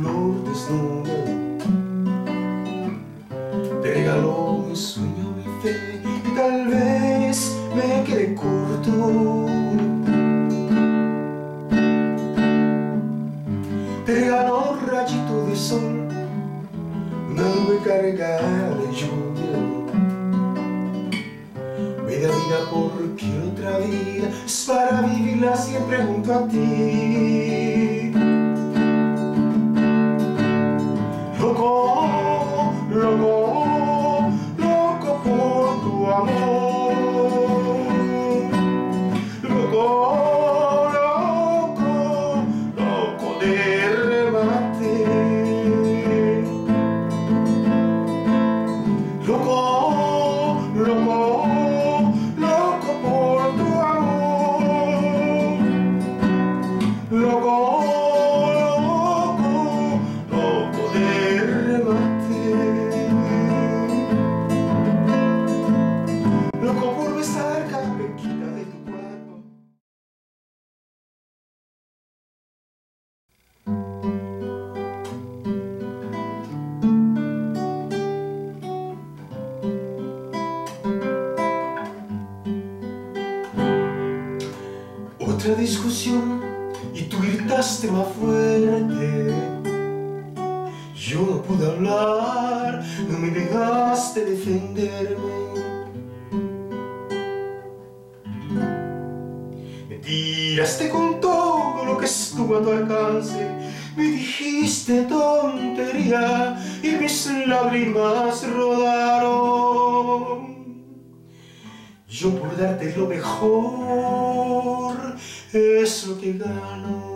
flor desnuda. Te regaló mi sueño, mi fe, y tal vez me quedé corto. Te regaló un rayito de sol, una nube cargada de lluvia. Media vida porque otra vida es para vivirla siempre junto a ti. Loco, loco, loco por tu amor. Loco, loco, loco de remate. Loco, loco, loco por tu amor. Loco. Loco por besar cada pequita de tu cuerpo. Otra discusión y tú gritaste más fuerte. Yo no pude hablar, no me dejaste defenderme. Me tiraste con todo lo que estuvo a tu alcance. Me dijiste tontería y mis lágrimas rodaron. Yo por darte lo mejor es lo que gano.